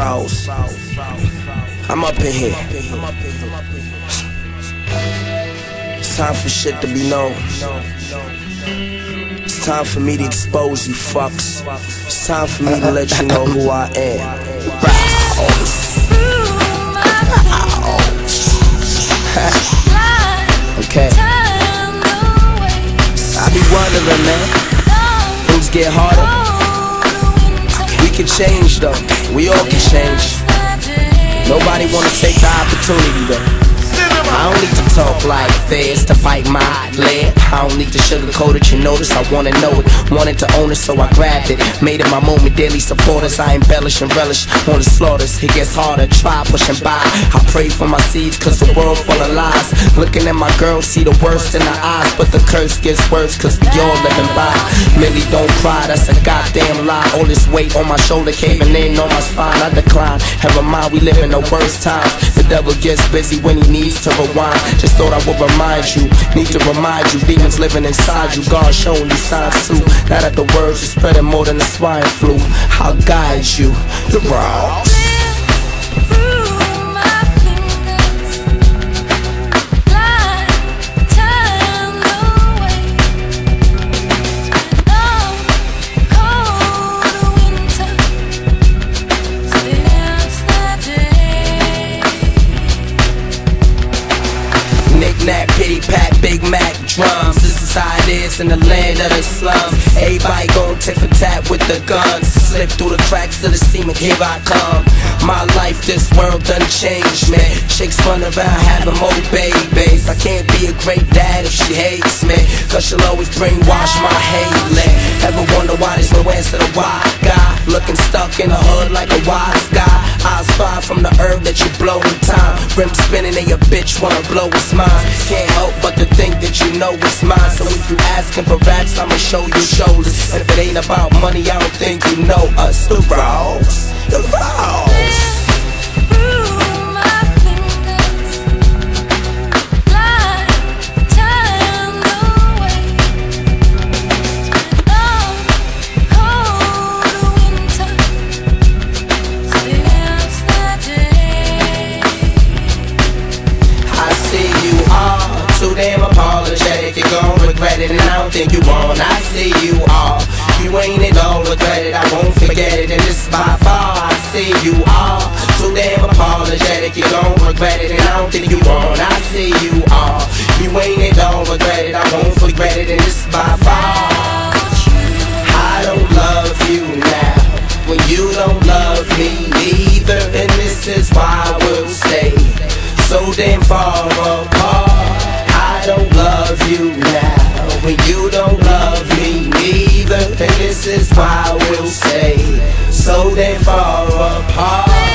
therose. I'm up in here. It's time for shit to be known. It's time for me to expose you fucks. It's time for me to let you know who I am. Okay. I be wondering, man. Things get harder. We can change though. We all can change. Nobody wanna take the opportunity though. I don't need to talk like this to fight my lead. I don't need to sugarcoat it, you notice I wanna know it. Wanted to own it, so I grabbed it. Made it my moment, daily supporters. I embellish and relish on the slaughters. It gets harder, try pushing by. I pray for my seeds, cause the world full of lies. Looking at my girl, see the worst in her eyes. But the curse gets worse, cause we all living by. Millie, don't cry, that's a goddamn lie. All this weight on my shoulder, caving in on my spine. I decline, never mind, we live in the worst times. The devil gets busy when he needs to rewind. Just thought I would remind you, need to remind you, demons living inside you. God showing you signs too. Now that the words are spreading more than the swine flu, I'll guide you. Therose. Knick-knack, pity-pat, Big Mac drums. This is how it is in the land of the slums. Everybody gon' tit for tat with the guns. Slip through the cracks of the cement, here I come. My life, this world done changed, man. Chicks run around having more babies. I can't be a great dad if she hates me, cause she'll always brainwash my hate. Ever wonder why there's no answer to why? Guy looking stuck in the hood like a wise guy. Eyes fire from the herb that you blow in time. Rim spinning and your bitch wanna blow his mind. Can't help but to think that you know it's mine. So if you asking for raps, I'ma show you shoulders. And if it ain't about money, I don't think you know us. Therose, therose. Too damn apologetic, you're gon' regret it, and I don't think you won't. I see you all, you ain't it all regret it, I won't forget it, and this is by far. I see you all, too damn apologetic, you're gon' regret it, and I don't think you won't. I see you all, you ain't it all regret it, I won't forget it, and this is by far. I don't love you now, when you don't love me either, and this is why we'll stay so damn far apart. I don't love you now, when you don't love me neither, and this is why we'll stay so damn far apart.